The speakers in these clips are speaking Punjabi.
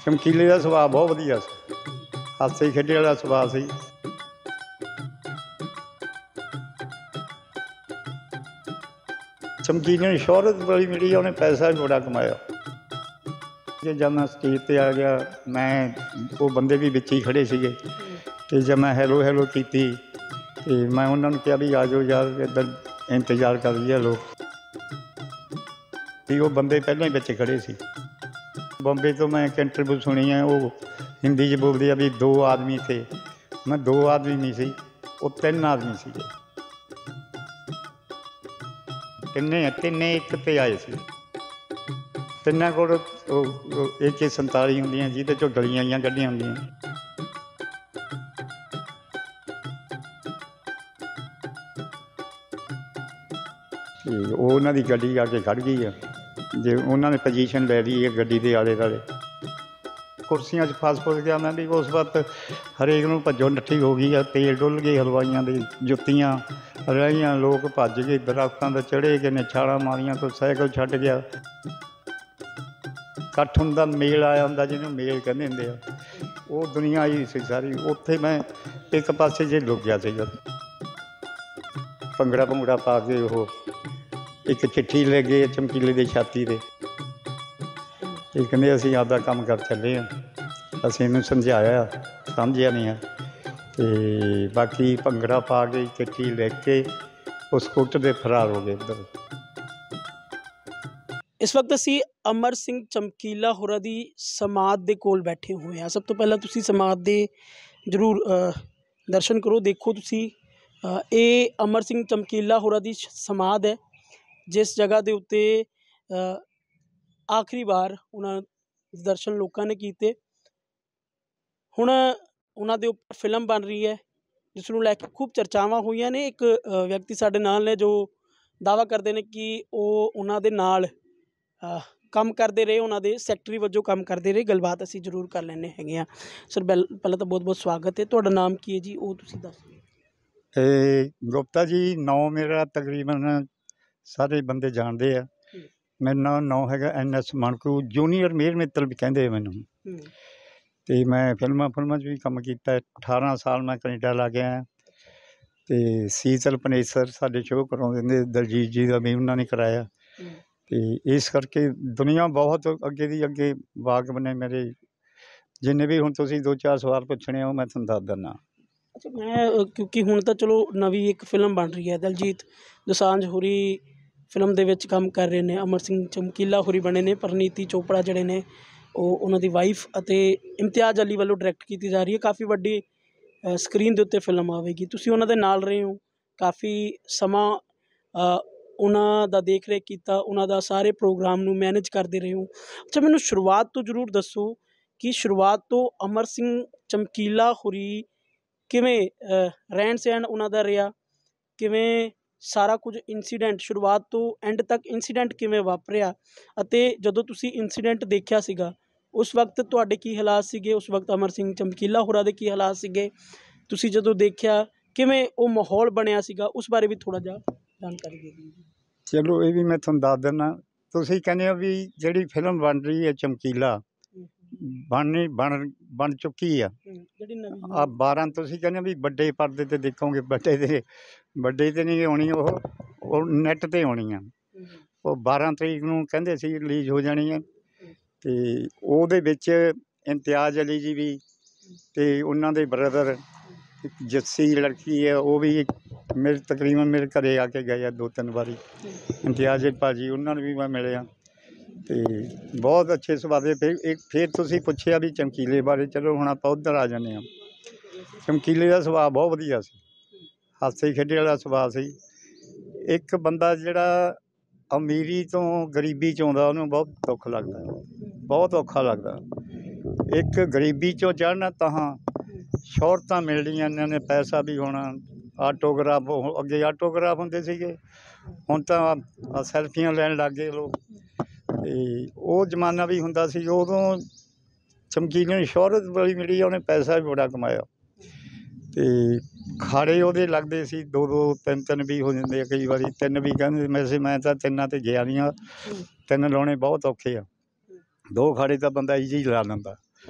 चमकीले का सुभाਅ बहुत वधिया सी, हासे खेडे वाला सुभाਅ सी। चमकीले ने शोहरत बड़ी मिली, उन्हें पैसा भी बड़ा कमाया। जब मैं स्टेज पर आ गया, मैं वो बंदे भी बिच ही खड़े सीगे ते जब मैं हैलो हैलो की ते मैं उन्होंने कहा भी आ जाओ यार, इधर इंतजार कर लिया लोग। वो बंदे पहले ही बच्चे खड़े सी। बॉम्बे तो मैं एक इंटरव्यू सुनी है, वो हिंदी च बोलते हैं भी 2 आदमी थे। मैं 2 आदमी नहीं सी, वो 3 आदमी सी। तिन्ने एक ते आए सी। तिन्ना कोल AK-47 होंदियां, जिहदे चों गलियां जिहियां कड्ढियां होंदियां। उन्हां दी गड्डी आके खड़ गई है, जे उन्होंने पोजीशन लै ली है गड्डी के आले दुआले। कुर्सियां फस फुस गया मैं भी। उस वक्त हरेक नूं भज्जो नट्ठी हो गई है। तेल डुल गए हलवाइयां दी, जुत्तियां रहियां, लोग भज गए, दरख्तां ते चढ़े गए ने, छालां मारियां, कोई साइकिल छड्ड गया। इकट्ठ हुंदा, मेल आया हुंदा, जिन्हों मेल कहंदे हुंदे आ, वो दुनिया आई सी सारी। उत्थे मैं एक पासे जे लुक गया सीगा। भंगड़ा भुंगड़ा पा के वो एक चिट्ठी ले गए चमकीले की छाती ते, कहते असीं आपदा काम कर चले हैं। असीं इहनूं समझाया, समझिया नहीं है ते बाकी भंगड़ा पा के चिट्ठी लिख के उस कुट दे फरार हो गए उधर। इस वक्त असीं अमर सिंह चमकीला होरां दी समाध दे कोल बैठे हुए हैं। सब तो पहला तुसीं समाध दे जरूर दर्शन करो, देखो तुसीं। ये अमर सिंह चमकीला होरां दी समाध है, जिस जगह के उत्ते आखिरी बार उन्हां दर्शन लोगों ने किए। हुण उन्हां दे उपर फिल्म बन रही है, जिसनूं लैके खूब चर्चावां होईयां ने। एक व्यक्ति साडे नाल ने जो दावा करते हैं कि वो उन्हां दे नाल काम करते रहे, उन्हां दे सैकटरी वजों काम करते रहे। गलबात असीं जरूर कर लैंदे हैगे आ। सर पहला तो बहुत बहुत स्वागत है। तुहाडा नाम की है जी, वो तुसीं दस्सो। गुप्ता जी, नाम मेरा तकरीबन सारे बंदे जानते हैं। मेरा नाम हैगा NS Manku, junior mayor Mittal भी कहते मैनू। तो मैं फिल्मां भी काम किया। 18 साल मैं कनेडा ला गया। तो शीतल पनेसर साडे शो कराउंदे, दलजीत जी का भी उन्होंने कराया। तो इस करके दुनिया बहुत अगे दी अगे वाकफ ने मेरे, जिन्ने भी हुण तुसीं 2-4 सवाल पुछने हो मैं तुहानूं दस दिंदा। अच्छा, मैं क्योंकि हुण तां चलो नवीं एक फिल्म बन रही है, दलजीत दोसांझ होरी फिल्म दे विच काम कर रहे ने, अमर सिंह चमकीला होरी बने ने, परनीति चोपड़ा जिहड़े ने उन्हां दी वाइफ, अते इम्तियाज़ अली वालों डायरैक्ट की जा रही है। काफ़ी वड्डी स्क्रीन दे उत्ते फिल्म आवेगी। तुसीं उन्हां दे नाल रहे हो, काफ़ी समा उन्हां दा देख रेख कीता, उन्हां दा सारे प्रोग्राम नूं मैनेज करदे रहे हो। अच्छा, मैनूं शुरुआत तो जरूर दसो कि शुरुआत तो अमर सिंह चमकीला होरी किवें रहन सहन उन्हां दा रहा, किवें सारा कुछ इंसीडेंट शुरुआत तो एंड तक इंसीडेंट किवें वापरिया, अते जदों तुसीं इंसीडेंट देखिया सीगा उस वक्त तुहाडे की हालात सीगे, उस वक्त अमर सिंह चमकीला होरां दे की हालात सीगे, तुसीं जदों देखिया किवें वो माहौल बनिया सीगा, उस बारे भी थोड़ा जिहा जानकारी दे दीजिए। चलो ये भी मैं तुहानूं दस दिंदा। तुसीं कहंदे हो भी जिहड़ी फिल्म बन रही है चमकीला, बन चुकी है। 12 तुसीं कहंदे भी बड़े पर्दे ते देखोगे, बड़े ते नहीं आनी, वो नैट ते आनी है। वो 12 तरीक नूं कहंदे सी रिलीज हो जानी है। तो ਉਹਦੇ ਵਿੱਚ इम्तियाज़ अली जी भी, तो उन्होंने ब्रदर जस्सी लड़की है, वो भी मेरे तकरीबन मेरे घरे आके गए 2-3 बारी। इम्तियाज़ भाजी उन्होंने भी मैं मिले। तो बहुत अच्छे सुभाਅ दे। फिर तुसीं पुछिया भी चमकीले बारे, चलो हुण आपां उधर आ जाने। चमकीले का सुभाਅ बहुत वधिया सी, हासे खेडे वाला सुभाਅ सी। एक बंदा जिहड़ा अमीरी तो गरीबी च आउंदा, उहनूं बहुत दुख लगदा, बहुत औखा लगदा। एक गरीबी चों चढ़ना तां शोहरतां मिलणियां, इन्हां ने पैसा भी होना, आटोग्राफ अगे आटोग्राफ हुंदे सीगे, हुण तां सैल्फियां लैण लग गए लोग। ते वो जमाना भी हुंदा सी। उदों चमकीले नूं शोहरत बड़ी मिली, उहने पैसा भी बड़ा कमाया। तो खाड़े ਉਹਦੇ लगते सी 2-2 3-3 भी हो जाते, कई बार 3 भी कहते। वैसे मैं तो 3 ਤੇ ਗਿਆ नहीं, 3 ਲਾਉਣੇ बहुत औखे आ। 2 खाड़े तो बंदा ईजी ला लैंदा।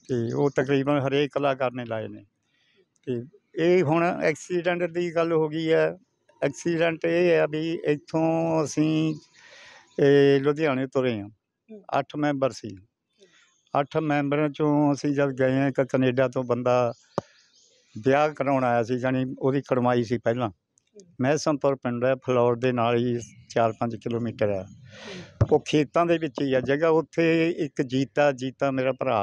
ਤੇ ਉਹ ਤਕਰੀਬਨ ਹਰੇਕ ਕਲਾਕਾਰ ਨੇ ਲਾਏ ਨੇ। ਤੇ ਇਹ ਹੁਣ ਐਕਸੀਡੈਂਟ ਦੀ ਗੱਲ ਹੋ ਗਈ ਹੈ। ਐਕਸੀਡੈਂਟ ਇਹ ਆ ਵੀ ਇੱਥੋਂ ਅਸੀਂ ਲੁਧਿਆਣੇ ਤੁਰੇ ਹਾਂ, 8 ਮੈਂਬਰ ਸੀ। 8 ਮੈਂਬਰਾਂ 'ਚੋਂ ਅਸੀਂ ਜਦ ਗਏ ਹਾਂ, ਇੱਕ ਕਨੇਡਾ ਤੋਂ ਬੰਦਾ ਵਿਆਹ ਕਰਾਉਣ ਆਇਆ ਸੀ, ਜਾਣੀ ਉਹਦੀ ਕੜਮਾਈ ਸੀ ਪਹਿਲਾਂ। ਮਹਿਸਮਪੁਰ ਪਿੰਡ ਹੈ, ਫਲੌਰ ਦੇ ਨਾਲ ਹੀ 4-5 ਕਿਲੋਮੀਟਰ ਹੈ। ਉਹ ਖੇਤਾਂ ਦੇ ਵਿੱਚ ਹੀ ਆ ਜਗ੍ਹਾ। ਉੱਥੇ ਇੱਕ ਜੀਤਾ ਮੇਰਾ ਭਰਾ,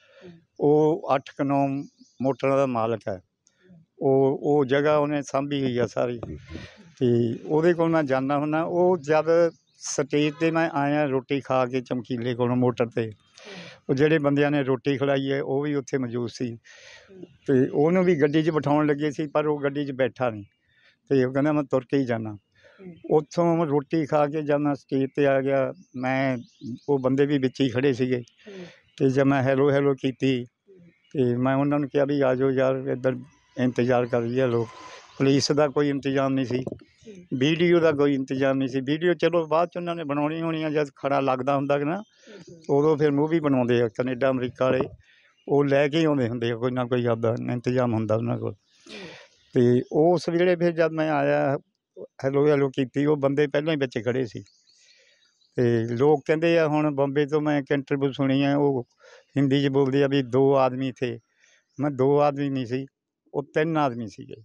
ਉਹ 8-9 ਮੋਟਰਾਂ ਦਾ ਮਾਲਕ ਹੈ। ਉਹ ਜਗ੍ਹਾ ਉਹਨੇ ਸਾਂਭੀ ਹੋਈ ਆ ਸਾਰੀ, ਅਤੇ ਉਹਦੇ ਕੋਲ ਮੈਂ ਜਾਂਦਾ ਹੁੰਦਾ। ਉਹ ਜਦ ਸਟੇਜ 'ਤੇ ਮੈਂ ਆਇਆ ਰੋਟੀ ਖਾ ਕੇ ਚਮਕੀਲੇ ਕੋਲੋਂ ਮੋਟਰ 'ਤੇ, ਉਹ ਜਿਹੜੇ ਬੰਦਿਆਂ ਨੇ ਰੋਟੀ ਖਿਲਾਈ ਹੈ ਉਹ ਵੀ ਉੱਥੇ ਮੌਜੂਦ ਸੀ। ਅਤੇ ਉਹਨੂੰ ਵੀ ਗੱਡੀ 'ਚ ਬਿਠਾਉਣ ਲੱਗੇ ਸੀ, ਪਰ ਉਹ ਗੱਡੀ 'ਚ ਬੈਠਾ ਨਹੀਂ, ਅਤੇ ਉਹ ਕਹਿੰਦਾ ਮੈਂ ਤੁਰ ਕੇ ਹੀ ਜਾਂਦਾ। ਉੱਥੋਂ ਰੋਟੀ ਖਾ ਕੇ ਜਦ ਮੈਂ ਸਟੇਜ 'ਤੇ ਆ ਗਿਆ, ਮੈਂ ਉਹ ਬੰਦੇ ਵੀ ਵਿੱਚ ਹੀ ਖੜ੍ਹੇ ਸੀਗੇ, ਅਤੇ ਜਦ ਮੈਂ ਹੈਲੋ ਕੀਤੀ, ਅਤੇ ਮੈਂ ਉਹਨਾਂ ਨੂੰ ਕਿਹਾ ਵੀ ਆ ਜਾਓ ਯਾਰ, ਇੱਧਰ ਇੰਤਜ਼ਾਰ ਕਰ ਰਹੀ ਹੈ ਲੋਕ। ਪੁਲਿਸ ਦਾ ਕੋਈ ਇੰਤਜ਼ਾਮ ਨਹੀਂ ਸੀ, ਵੀਡੀਓ ਦਾ ਕੋਈ ਇੰਤਜ਼ਾਮ ਨਹੀਂ ਸੀ। ਵੀਡੀਓ ਚਲੋ ਬਾਅਦ 'ਚ ਉਹਨਾਂ ਨੇ ਬਣਾਉਣੀ ਹੋਣੀ ਆ, ਜਦ ਖੜਾ ਲੱਗਦਾ ਹੁੰਦਾ ਕਿ ਨਾ, ਉਦੋਂ ਫਿਰ ਮੂਵੀ ਬਣਾਉਂਦੇ ਆ ਕਨੇਡਾ ਅਮਰੀਕਾ ਵਾਲੇ, ਉਹ ਲੈ ਕੇ ਆਉਂਦੇ ਹੁੰਦੇ ਆ ਕੋਈ ਨਾ ਕੋਈ ਆਪਦਾ ਇੰਤਜ਼ਾਮ ਹੁੰਦਾ ਉਹਨਾਂ ਕੋਲ। ਅਤੇ ਉਸ ਵੇਲੇ ਫਿਰ ਜਦ ਮੈਂ ਆਇਆ, ਹੈਲੋ ਕੀਤੀ, ਉਹ ਬੰਦੇ ਪਹਿਲਾਂ ਹੀ ਵਿੱਚ ਖੜ੍ਹੇ ਸੀ। ਅਤੇ ਲੋਕ ਕਹਿੰਦੇ ਆ, ਹੁਣ ਬੰਬੇ ਤੋਂ ਮੈਂ ਇੱਕ ਇੰਟਰਵਿਊ ਸੁਣੀ ਹੈ, ਉਹ ਹਿੰਦੀ 'ਚ ਬੋਲਦੇ ਆ ਵੀ 2 ਆਦਮੀ ਥੇ। ਮੈਂ 2 ਆਦਮੀ ਨਹੀਂ ਸੀ, ਉਹ 3 ਆਦਮੀ ਸੀਗੇ।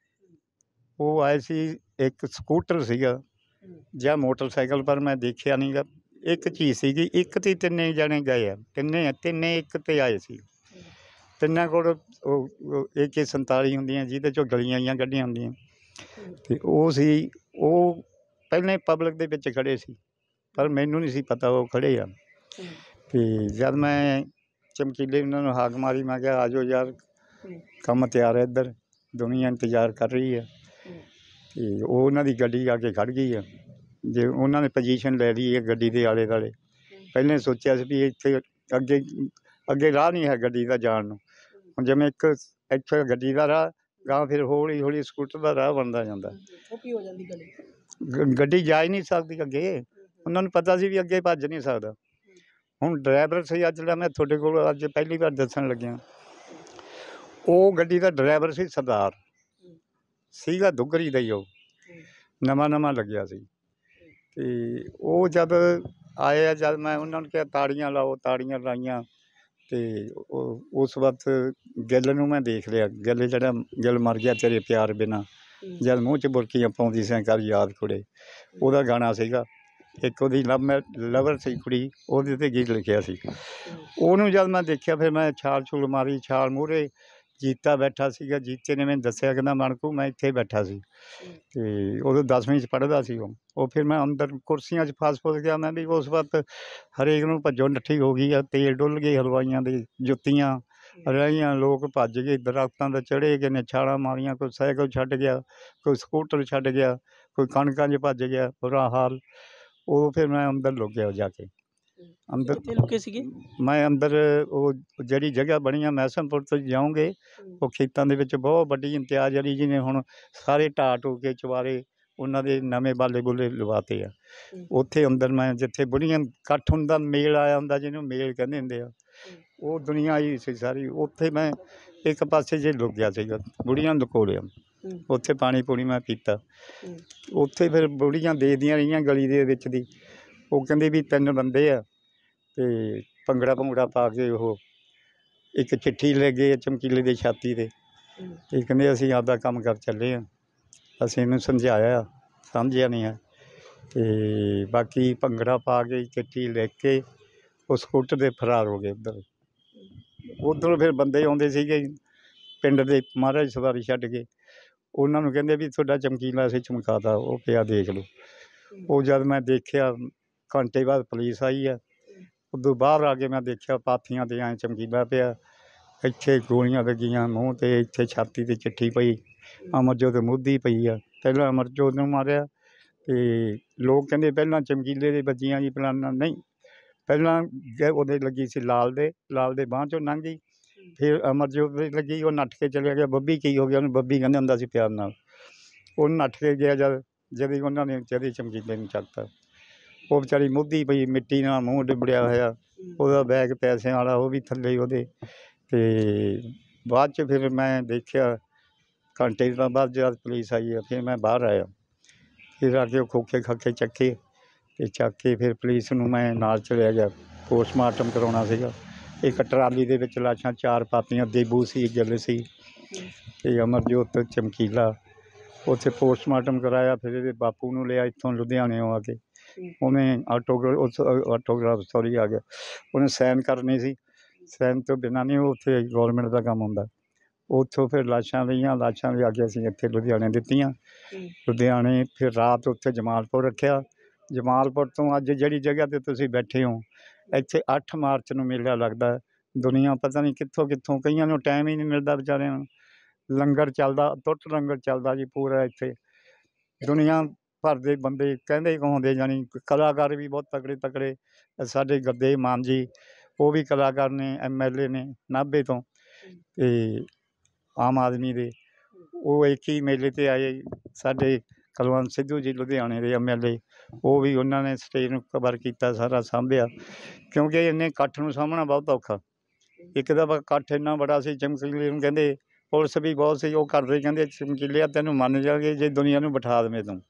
ਉਹ ਆਏ ਸੀ, ਇੱਕ ਸਕੂਟਰ ਸੀਗਾ ਜਾਂ ਮੋਟਰਸਾਈਕਲ, ਪਰ ਮੈਂ ਦੇਖਿਆ ਨਹੀਂ ਗਾ। ਇੱਕ ਚੀਜ਼ ਸੀਗੀ, ਇੱਕ 'ਤੇ 3 ਜਣੇ ਗਏ ਆ, ਤਿੰਨੇ ਇੱਕ 'ਤੇ ਆਏ ਸੀ। ਤਿੰਨਾਂ ਕੋਲ ਉਹ AK-47 ਹੁੰਦੀਆਂ, ਜਿਹਦੇ 'ਚੋਂ ਗਲੀਆਂ ਜਿਹੀਆਂ ਕੱਢੀਆਂ ਹੁੰਦੀਆਂ, ਅਤੇ ਉਹ ਸੀ। ਉਹ ਪਹਿਲਾਂ ਪਬਲਿਕ ਦੇ ਵਿੱਚ ਖੜ੍ਹੇ ਸੀ, ਪਰ ਮੈਨੂੰ ਨਹੀਂ ਸੀ ਪਤਾ ਉਹ ਖੜ੍ਹੇ ਆ। ਅਤੇ ਜਦ ਮੈਂ ਚਮਕੀਲੇ ਉਹਨਾਂ ਨੂੰ ਹਾਕ ਮਾਰੀ, ਮੈਂ ਕਿਹਾ ਆ ਜਾਓ ਯਾਰ, ਕੰਮ ਤਿਆਰ ਹੈ, ਇੱਧਰ ਦੁਨੀਆ ਇੰਤਜ਼ਾਰ ਕਰ ਰਹੀ ਹੈ। ਅਤੇ ਉਹ ਉਹਨਾਂ ਦੀ ਗੱਡੀ ਆ ਕੇ ਖੜ੍ਹ ਗਈ ਆ। ਜੇ ਉਹਨਾਂ ਨੇ ਪੋਜੀਸ਼ਨ ਲੈ ਲਈ ਹੈ ਗੱਡੀ ਦੇ ਆਲੇ ਦੁਆਲੇ। ਪਹਿਲਾਂ ਸੋਚਿਆ ਸੀ ਵੀ ਇੱਥੇ ਅੱਗੇ ਰਾਹ ਨਹੀਂ ਹੈ ਗੱਡੀ ਦਾ ਜਾਣ ਨੂੰ। ਹੁਣ ਜਿਵੇਂ ਇੱਕ ਇੱਥੇ ਗੱਡੀ ਦਾ ਰਾਹ, ਗਾਂਹ ਫਿਰ ਹੌਲੀ ਸਕੂਟਰ ਦਾ ਰਾਹ ਬਣਦਾ ਜਾਂਦਾ। ਹੋ ਜਾਂਦੀ ਗੱਡੀ ਜਾ ਹੀ ਨਹੀਂ ਸਕਦੀ ਅੱਗੇ, ਉਹਨਾਂ ਨੂੰ ਪਤਾ ਸੀ ਵੀ ਅੱਗੇ ਭੱਜ ਨਹੀਂ ਸਕਦਾ। ਹੁਣ ਡਰਾਈਵਰ ਸੀ ਅੱਜ ਜਿਹੜਾ ਮੈਂ ਤੁਹਾਡੇ ਕੋਲ ਅੱਜ ਪਹਿਲੀ ਵਾਰ ਦੱਸਣ ਲੱਗਿਆ, ਉਹ ਗੱਡੀ ਦਾ ਡਰਾਈਵਰ ਸੀ ਸਰਦਾਰ ਸੀਗਾ, ਦੁੱਗਰੀ ਦਾ ਹੀ। ਉਹ ਨਵਾਂ ਲੱਗਿਆ ਸੀ। ਅਤੇ ਉਹ ਜਦ ਆਏ ਆ, ਜਦ ਮੈਂ ਉਹਨਾਂ ਨੂੰ ਕਿਹਾ ਤਾੜੀਆਂ ਲਾਓ, ਤਾੜੀਆਂ ਲਾਈਆਂ। ਅਤੇ ਉਸ ਵਕਤ ਗਿੱਲ ਨੂੰ ਮੈਂ ਦੇਖ ਲਿਆ, ਗਿੱਲ ਮਰ ਗਿਆ ਤੇਰੇ ਪਿਆਰ ਬਿਨਾਂ, ਜਦ ਮੂੰਹ 'ਚ ਬੁਰਕੀਆਂ ਪਾਉਂਦੀ ਸੈਂ ਕਰ ਯਾਦ ਕੁੜੇ, ਉਹਦਾ ਗਾਣਾ ਸੀਗਾ। ਇੱਕ ਉਹਦੀ ਲਵਰ ਸੀ ਕੁੜੀ, ਉਹਦੇ 'ਤੇ ਗੀਤ ਲਿਖਿਆ ਸੀ। ਉਹਨੂੰ ਜਦ ਮੈਂ ਦੇਖਿਆ, ਫਿਰ ਮੈਂ ਛਾਲ ਛੂਲ ਮਾਰੀ। ਛਾਲ ਮੂਹਰੇ ਜੀਤਾ ਬੈਠਾ ਸੀਗਾ, ਜੀਤੇ ਨੇ ਮੈਨੂੰ ਦੱਸਿਆ, ਕਹਿੰਦਾ ਮਣਕੂ ਮੈਂ ਇੱਥੇ ਬੈਠਾ ਸੀ, ਅਤੇ ਉਦੋਂ 10ਵੀਂ 'ਚ ਪੜ੍ਹਦਾ ਸੀ ਉਹ। ਫਿਰ ਮੈਂ ਅੰਦਰ ਕੁਰਸੀਆਂ 'ਚ ਫਸ ਗਿਆ। ਮੈਂ ਵੀ ਉਸ ਵਕਤ ਹਰੇਕ ਨੂੰ ਭੱਜੋ ਨੱਠੀ ਹੋ ਗਈ ਆ, ਤੇਲ ਡੁੱਲ ਗਏ, ਹਲਵਾਈਆਂ ਦੇ ਜੁੱਤੀਆਂ ਰਹੀਆਂ, ਲੋਕ ਭੱਜ ਗਏ, ਦਰੱਖਤਾਂ 'ਤੇ ਚੜ੍ਹੇ ਗਏ ਨੇ, ਛਾਲਾਂ ਮਾਰੀਆਂ, ਕੋਈ ਸਾਈਕਲ ਛੱਡ ਗਿਆ, ਕੋਈ ਸਕੂਟਰ ਛੱਡ ਗਿਆ, ਕੋਈ ਕਣਕਾਂ 'ਚ ਭੱਜ ਗਿਆ, ਬੁਰਾ ਹਾਲ। ਉਹ ਫਿਰ ਮੈਂ ਅੰਦਰ ਲੁੱਕ ਗਿਆ ਜਾ ਕੇ। ਅੰਦਰ ਲੁਕੇ ਸੀਗੇ ਮੈਂ ਅੰਦਰ, ਉਹ ਜਿਹੜੀ ਜਗ੍ਹਾ ਬਣੀ ਆ ਮਹਿਸਮਪੁਰ ਤੋਂ ਜਾਓਗੇ, ਉਹ ਖੇਤਾਂ ਦੇ ਵਿੱਚ ਬਹੁਤ ਵੱਡੀ ਇਮਤਿਆਜ਼ ਅਲੀ ਜੀ ਨੇ ਹੁਣ ਸਾਰੇ ਢਾਹ ਢੂ ਕੇ ਚੁਬਾਰੇ ਉਹਨਾਂ ਦੇ ਨਵੇਂ ਬਾਲੇ ਬੁੱਲੇ ਲਵਾਤੇ ਆ। ਉੱਥੇ ਅੰਦਰ ਮੈਂ, ਜਿੱਥੇ ਬੁੜੀਆਂ ਇਕੱਠ ਹੁੰਦਾ, ਮੇਲ ਆਇਆ ਹੁੰਦਾ, ਜਿਹਨੂੰ ਮੇਲ ਕਹਿੰਦੇ ਹੁੰਦੇ ਆ, ਉਹ ਦੁਨੀਆ ਆਈ ਸੀ ਸਾਰੀ। ਉੱਥੇ ਮੈਂ ਇੱਕ ਪਾਸੇ ਜੇ ਲੁੱਕ ਗਿਆ ਸੀਗਾ, ਬੁੜੀਆਂ ਲੁਕੋ ਲਿਆ। ਉੱਥੇ ਪਾਣੀ ਪੂਣੀ ਮੈਂ ਪੀਤਾ। ਉੱਥੇ ਫਿਰ ਬੁੜੀਆਂ ਦੇਖਦੀਆਂ ਰਹੀਆਂ ਗਲੀ ਦੇ ਵਿੱਚ ਦੀ। ਉਹ ਕਹਿੰਦੇ ਵੀ 3 ਬੰਦੇ ਆ, ਅਤੇ ਭੰਗੜਾ ਪਾ ਕੇ ਉਹ ਇੱਕ ਚਿੱਠੀ ਲੈ ਗਏ ਚਮਕੀਲੇ ਦੀ ਛਾਤੀ 'ਤੇ, ਅਤੇ ਕਹਿੰਦੇ ਅਸੀਂ ਆਪਦਾ ਕੰਮ ਕਰ ਚੱਲੇ ਹਾਂ। ਅਸੀਂ ਇਹਨੂੰ ਸਮਝਾਇਆ, ਸਮਝਿਆ ਨਹੀਂ ਹੈ, ਅਤੇ ਬਾਕੀ ਭੰਗੜਾ ਪਾ ਕੇ ਚਿੱਠੀ ਲਿਖ ਕੇ ਉਹ ਸਕੂਟਰ 'ਤੇ ਫਰਾਰ ਹੋ ਗਏ। ਉੱਧਰੋਂ ਫਿਰ ਬੰਦੇ ਆਉਂਦੇ ਸੀਗੇ ਪਿੰਡ ਦੇ, ਮਹਾਰਾਜ ਸਵਾਰੀ ਛੱਡ ਕੇ। ਉਹਨਾਂ ਨੂੰ ਕਹਿੰਦੇ ਵੀ ਤੁਹਾਡਾ ਚਮਕੀਲਾ ਅਸੀਂ ਚਮਕਾਤਾ, ਉਹ ਪਿਆ ਦੇਖ ਲਓ। ਉਹ ਜਦ ਮੈਂ ਦੇਖਿਆ, ਘੰਟੇ ਬਾਅਦ ਪੁਲਿਸ ਆਈ ਆ। ਉਦੋਂ ਬਾਹਰ ਆ ਕੇ ਮੈਂ ਦੇਖਿਆ ਪਾਥੀਆਂ 'ਤੇ ਐਂ ਚਮਕੀਲਾ ਪਿਆ, ਇੱਥੇ ਗੋਲੀਆਂ ਲੱਗੀਆਂ ਮੂੰਹ 'ਤੇ, ਇੱਥੇ ਛਾਤੀ 'ਤੇ ਚਿੱਠੀ ਪਈ, ਅਮਰਜੋਤ ਮੁੱਦੀ ਪਈ ਆ। ਪਹਿਲਾਂ ਅਮਰਜੋਤ ਨੂੰ ਮਾਰਿਆ, ਅਤੇ ਲੋਕ ਕਹਿੰਦੇ ਪਹਿਲਾਂ ਚਮਕੀਲੇ ਦੇ ਵੱਜੀਆਂ ਜੀ, ਫਲਾਨਾ ਨਹੀਂ, ਪਹਿਲਾਂ ਉਹਦੇ ਲੱਗੀ ਸੀ ਲਾਲ ਦੇ ਬਾਂਹ 'ਚੋਂ ਲੰਘ ਗਈ, ਫਿਰ ਅਮਰਜੋਤ ਦੇ ਲੱਗੀ, ਉਹ ਨੱਠ ਕੇ ਚਲਿਆ ਗਿਆ। ਬੱਬੀ ਕੀ ਹੋ ਗਿਆ, ਉਹਨੂੰ ਬੱਬੀ ਕਹਿੰਦਾ ਹੁੰਦਾ ਸੀ ਪਿਆਰ ਨਾਲ। ਉਹ ਨੱਠ ਕੇ ਗਿਆ, ਜਦ ਉਹਨਾਂ ਨੇ ਜਦੇ ਚਮਕੀਲੇ ਨੂੰ ਚੱਕਤਾ। ਉਹ ਵਿਚਾਰੀ ਮੁੱਦੀ ਪਈ, ਮਿੱਟੀ ਨਾਲ ਮੂੰਹ ਡਿੱਬੜਿਆ ਹੋਇਆ, ਉਹਦਾ ਬੈਗ ਪੈਸਿਆਂ ਵਾਲਾ ਉਹ ਵੀ ਥੱਲੇ ਉਹਦੇ। ਅਤੇ ਬਾਅਦ 'ਚ ਫਿਰ ਮੈਂ ਦੇਖਿਆ ਘੰਟੇ ਤੋਂ ਬਾਅਦ ਜਦ ਪੁਲਿਸ ਆਈ ਆ ਫਿਰ ਮੈਂ ਬਾਹਰ ਆਇਆ। ਫਿਰ ਆ ਕੇ ਉਹ ਖੋਖੇ ਖਾਖੇ ਚੱਕੇ ਅਤੇ ਚੱਕ ਕੇ ਫਿਰ ਪੁਲਿਸ ਨੂੰ ਮੈਂ ਨਾਲ ਚਲਿਆ ਗਿਆ। ਪੋਸਟਮਾਰਟਮ ਕਰਾਉਣਾ ਸੀਗਾ। ਇੱਕ ਟਰਾਲੀ ਦੇ ਵਿੱਚ ਲਾਸ਼ਾਂ 4 ਪਾਤੀਆਂ, ਦੇਬੂ ਸੀ, ਗਿੱਲ ਸੀ ਅਤੇ ਅਮਰਜੋਤ ਚਮਕੀਲਾ। ਉੱਥੇ ਪੋਸਟਮਾਰਟਮ ਕਰਾਇਆ। ਫਿਰ ਇਹਦੇ ਬਾਪੂ ਨੂੰ ਲਿਆ ਇੱਥੋਂ ਲੁਧਿਆਣਿਓਂ ਆ ਕੇ। ਉਹਨੇ ਆਟੋਗ੍ਰਾਫ ਸੌਰੀ ਆ ਗਿਆ, ਉਹਨੇ ਸਾਈਨ ਕਰਨੇ ਸੀ। ਸਾਈਨ ਤੋਂ ਬਿਨਾਂ ਨਹੀਂ ਉੱਥੇ ਗੌਰਮੈਂਟ ਦਾ ਕੰਮ ਹੁੰਦਾ। ਉੱਥੋਂ ਫਿਰ ਲਾਸ਼ਾਂ ਲਈਆਂ, ਲਾਸ਼ਾਂ ਲਿਆ ਕੇ ਅਸੀਂ ਇੱਥੇ ਲੁਧਿਆਣੇ ਦਿੱਤੀਆਂ। ਲੁਧਿਆਣੇ ਫਿਰ ਰਾਤ ਉੱਥੇ ਜਮਾਲਪੁਰ ਰੱਖਿਆ। ਜਮਾਲਪੁਰ ਤੋਂ ਅੱਜ ਜਿਹੜੀ ਜਗ੍ਹਾ 'ਤੇ ਤੁਸੀਂ ਬੈਠੇ ਹੋ, ਇੱਥੇ 8 ਮਾਰਚ ਨੂੰ ਮੇਲਾ ਲੱਗਦਾ। ਦੁਨੀਆ ਪਤਾ ਨਹੀਂ ਕਿੱਥੋਂ ਕਿੱਥੋਂ, ਕਈਆਂ ਨੂੰ ਟਾਈਮ ਹੀ ਨਹੀਂ ਮਿਲਦਾ ਵਿਚਾਰਿਆਂ ਨੂੰ। ਲੰਗਰ ਚੱਲਦਾ, ਅਟੁੱਟ ਲੰਗਰ ਚੱਲਦਾ ਜੀ ਪੂਰਾ ਇੱਥੇ। ਦੁਨੀਆ ਭਰ ਦੇ ਬੰਦੇ ਕਹਿੰਦੇ ਕਹਾਉਂਦੇ, ਜਾਣੀ ਕਲਾਕਾਰ ਵੀ ਬਹੁਤ ਤਕੜੇ ਤਕੜੇ। ਸਾਡੇ ਗੱਦੇ ਮਾਨ ਜੀ, ਉਹ ਵੀ ਕਲਾਕਾਰ ਨੇ, MLA ਨੇ ਨਾਭੇ ਤੋਂ, ਅਤੇ ਆਮ ਆਦਮੀ ਦੇ। ਉਹ ਇੱਕ ਹੀ ਮੇਲੇ 'ਤੇ ਆਏ। ਸਾਡੇ ਕੁਲਵੰਤ ਸਿੱਧੂ ਜੀ ਲੁਧਿਆਣੇ ਦੇ MLA, ਉਹ ਵੀ ਉਹਨਾਂ ਨੇ ਸਟੇਜ ਨੂੰ ਕਵਰ ਕੀਤਾ, ਸਾਰਾ ਸਾਂਭਿਆ। ਕਿਉਂਕਿ ਇੰਨੇ ਇਕੱਠ ਨੂੰ ਸਾਂਭਣਾ ਬਹੁਤ ਔਖਾ। ਇੱਕ ਦਫਾ ਇਕੱਠ ਇੰਨਾ ਬੜਾ ਸੀ, ਚਮਕੀਲੇ ਨੂੰ ਕਹਿੰਦੇ, ਪੁਲਿਸ ਵੀ ਬਹੁਤ ਸੀ, ਉਹ ਕਰਦੇ ਕਹਿੰਦੇ ਚਮਕੀਲਿਆ ਤੈਨੂੰ ਮੰਨ ਜਾਵਾਂਗੇ ਜੇ ਦੁਨੀਆ ਨੂੰ ਬਿਠਾ ਦੇਵੇਂ ਤੂੰ।